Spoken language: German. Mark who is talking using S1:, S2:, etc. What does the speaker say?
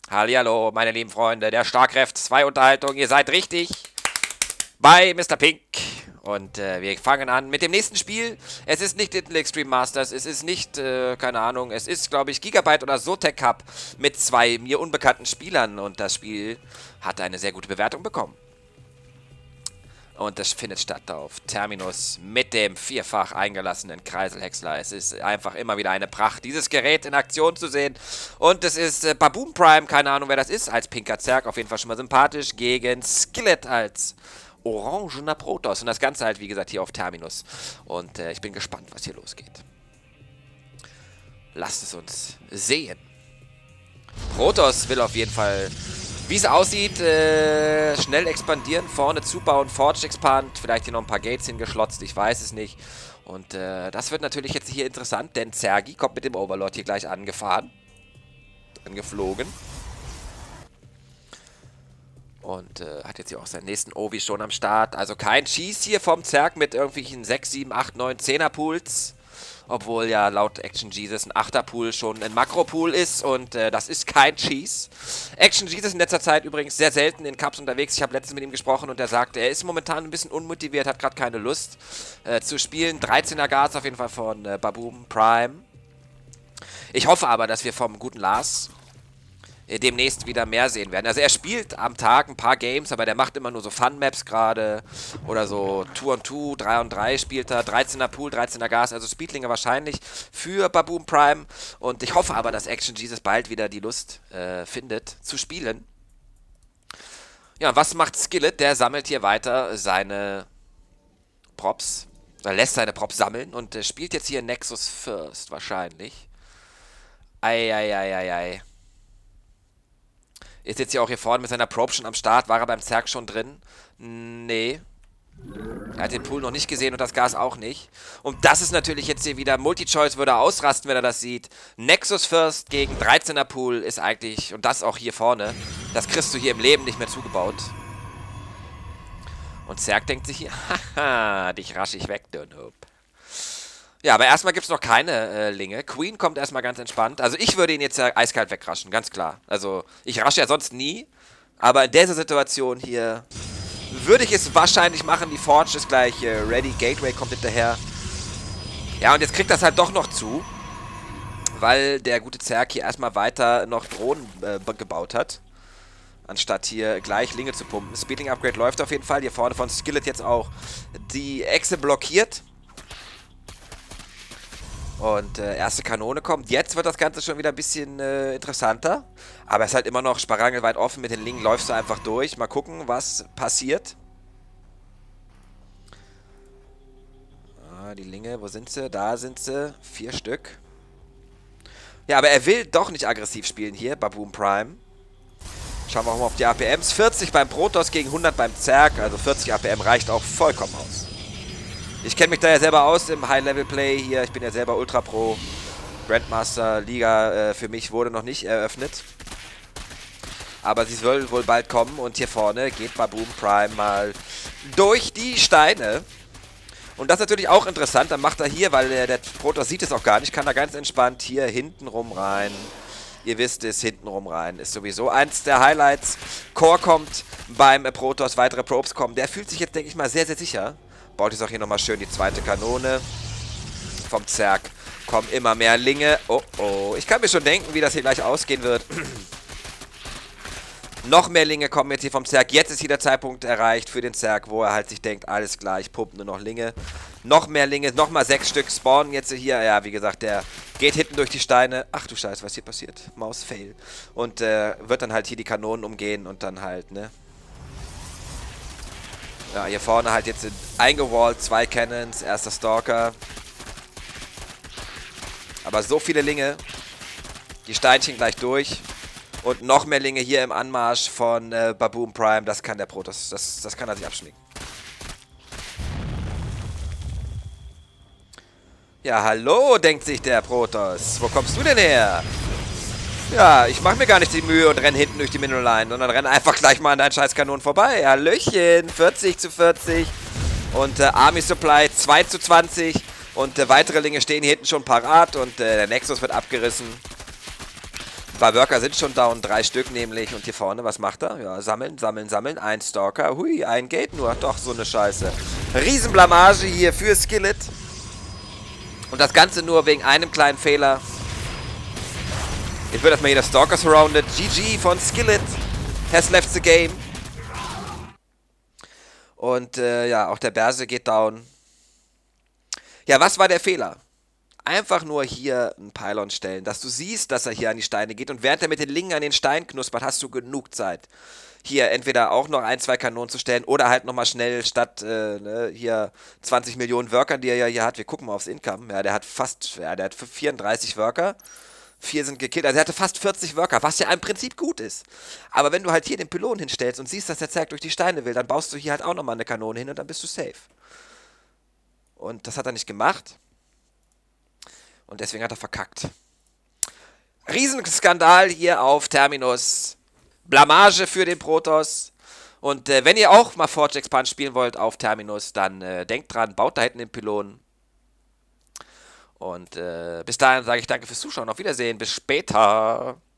S1: Hallihallo, meine lieben Freunde der StarCraft 2 Unterhaltung. Ihr seid richtig bei Mr. Pink. Und wir fangen an mit dem nächsten Spiel. Es ist nicht Little Extreme Masters, es ist nicht, keine Ahnung, es ist, glaube ich, Gigabyte oder Zotac Cup mit 2 mir unbekannten Spielern. Und das Spiel hat eine sehr gute Bewertung bekommen. Und das findet statt auf Terminus mit dem vierfach eingelassenen Kreiselhäcksler. Es ist einfach immer wieder eine Pracht, dieses Gerät in Aktion zu sehen. Und es ist Baboom Prime, keine Ahnung wer das ist, als pinker Zerg, auf jeden Fall schon mal sympathisch, gegen Skillet als orangener Protoss. Und das Ganze halt, wie gesagt, hier auf Terminus. Und ich bin gespannt, was hier losgeht. Lasst es uns sehen. Protoss will auf jeden Fall, wie es aussieht, schnell expandieren, vorne zubauen, Forge Expand, vielleicht hier noch ein paar Gates hingeschlotzt, ich weiß es nicht. Und das wird natürlich jetzt hier interessant, denn Zergi kommt mit dem Overlord hier gleich angeflogen. Und hat jetzt hier auch seinen nächsten Ovi schon am Start. Also kein Cheese hier vom Zerg mit irgendwelchen 6, 7, 8, 9, 10er Pools. Obwohl ja laut Action Jesus ein 8er Pool schon ein Makro-Pool ist und das ist kein Cheese. Action Jesus in letzter Zeit übrigens sehr selten in Cups unterwegs. Ich habe letztens mit ihm gesprochen und er sagt, er ist momentan ein bisschen unmotiviert, hat gerade keine Lust zu spielen. 13er Gas auf jeden Fall von Baboom Prime. Ich hoffe aber, dass wir vom guten Lars demnächst wieder mehr sehen werden. Also er spielt am Tag ein paar Games, aber der macht immer nur so Fun-Maps gerade. Oder so 2-on-2, 3-on-3 spielt er. 13er Pool, 13er Gas, also Speedlinge wahrscheinlich für Baboom Prime. Und ich hoffe aber, dass Action Jesus bald wieder die Lust findet, zu spielen. Ja, was macht Skillet? Der sammelt hier weiter seine Props. Er lässt seine Props sammeln und spielt jetzt hier Nexus First wahrscheinlich. Eieieiei. Ist jetzt hier auch hier vorne mit seiner Probe schon am Start. War er beim Zerg schon drin? Nee. Er hat den Pool noch nicht gesehen und das Gas auch nicht. Und das ist natürlich jetzt hier wieder, Multi-Choice würde ausrasten, wenn er das sieht. Nexus First gegen 13er Pool ist eigentlich, und das auch hier vorne, das kriegst du hier im Leben nicht mehr zugebaut. Und Zerg denkt sich hier, haha, dich rasch ich weg, du Noob. Ja, aber erstmal gibt es noch keine Linge. Queen kommt erstmal ganz entspannt. Also ich würde ihn jetzt eiskalt wegraschen, ganz klar. Also ich rasche ja sonst nie. Aber in dieser Situation hier würde ich es wahrscheinlich machen. Die Forge ist gleich ready. Gateway kommt hinterher. Ja, und jetzt kriegt das halt doch noch zu. Weil der gute Zerg hier erstmal weiter noch Drohnen gebaut hat. Anstatt hier gleich Linge zu pumpen. Speedling Upgrade läuft auf jeden Fall. Hier vorne von Skillet jetzt auch die Echse blockiert. Und erste Kanone kommt. Jetzt wird das Ganze schon wieder ein bisschen interessanter. Aber es ist halt immer noch sparangelweit offen. Mit den Lingen läufst du einfach durch. Mal gucken, was passiert. Ah, die Linge, wo sind sie? Da sind sie. 4 Stück. Ja, aber er will doch nicht aggressiv spielen hier, Baboom Prime. Schauen wir auch mal auf die APMs. 40 beim Protoss gegen 100 beim Zerg. Also 40 APM reicht auch vollkommen aus. Ich kenne mich da ja selber aus im High-Level-Play hier. Ich bin ja selber Ultra Pro. Grandmaster Liga für mich wurde noch nicht eröffnet. Aber sie soll wohl bald kommen. Und hier vorne geht Baboom Prime mal durch die Steine. Und das ist natürlich auch interessant. Dann macht er hier, weil der Protoss sieht es auch gar nicht, kann er ganz entspannt hier hintenrum rein. Ihr wisst es, hintenrum rein ist sowieso eins der Highlights. Core kommt beim Protoss, weitere Probes kommen. Der fühlt sich jetzt, denke ich mal, sehr, sehr sicher. Baut jetzt auch hier nochmal schön die zweite Kanone. Vom Zerg kommen immer mehr Linge. Oh, oh. Ich kann mir schon denken, wie das hier gleich ausgehen wird. Noch mehr Linge kommen jetzt hier vom Zerg. Jetzt ist hier der Zeitpunkt erreicht für den Zerg, wo er halt sich denkt, alles klar, ich pumpe nur noch Linge. Noch mehr Linge, nochmal 6 Stück spawnen jetzt hier. Ja, wie gesagt, der geht hinten durch die Steine. Ach du Scheiße, was hier passiert? Maus-Fail. Und wird dann halt hier die Kanonen umgehen und dann halt, ne? Ja, hier vorne halt jetzt eingewallt, 2 Cannons, erster Stalker. Aber so viele Linge. Die Steinchen gleich durch. Und noch mehr Linge hier im Anmarsch von Baboom Prime. Das kann der Protoss, das kann er sich abschminken. Ja, hallo, denkt sich der Protoss. Wo kommst du denn her? Ja, ich mache mir gar nicht die Mühe und renne hinten durch die Mineral-Line, sondern renne einfach gleich mal an deinen scheiß Kanonen vorbei. Hallöchen, 40:40 und Army Supply 2:20 und weitere Linge stehen hier hinten schon parat und der Nexus wird abgerissen. 2 Worker sind schon down, 3 Stück nämlich. Und hier vorne, was macht er? Ja, sammeln, sammeln, sammeln. Ein Stalker. Hui, ein Gate nur. Doch, so eine Scheiße. Riesenblamage hier für Skillet. Und das Ganze nur wegen einem kleinen Fehler. Jetzt wird erstmal hier der Stalker surrounded. GG von Skillet. Has left the game. Und ja, auch der Berse geht down. Ja, was war der Fehler? Einfach nur hier einen Pylon stellen, dass du siehst, dass er hier an die Steine geht. Und während er mit den Lingen an den Stein knuspert, hast du genug Zeit. Hier entweder auch noch 1, 2 Kanonen zu stellen oder halt nochmal schnell statt hier 20 Millionen Workern, die er ja hier hat. Wir gucken mal aufs Income. Ja, der hat fast, ja, der hat 34 Worker. 4 sind gekillt. Also er hatte fast 40 Worker, was ja im Prinzip gut ist. Aber wenn du halt hier den Pylon hinstellst und siehst, dass der Zerg durch die Steine will, dann baust du hier halt auch nochmal eine Kanone hin und dann bist du safe. Und das hat er nicht gemacht. Und deswegen hat er verkackt. Riesenskandal hier auf Terminus. Blamage für den Protoss. Und wenn ihr auch mal Forge Expand spielen wollt auf Terminus, dann denkt dran, baut da hinten den Pylon. Und bis dahin sage ich danke fürs Zuschauen. Auf Wiedersehen. Bis später.